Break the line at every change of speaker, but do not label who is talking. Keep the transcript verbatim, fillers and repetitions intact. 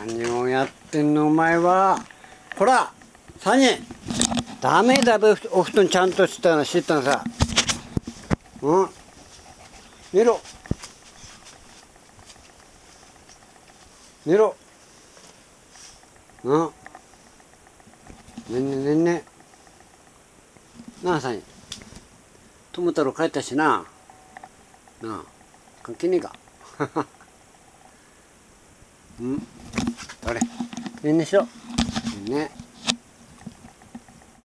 何をやってんのお前は。ほらサニー、ダメだべ、お布団ちゃんとしたの知ったのさ。うん寝ろ寝ろ。うんねんねねんね。なあサニー、友太郎帰ったしな。なあ関係ねえか。うんどれねんねしろねんね。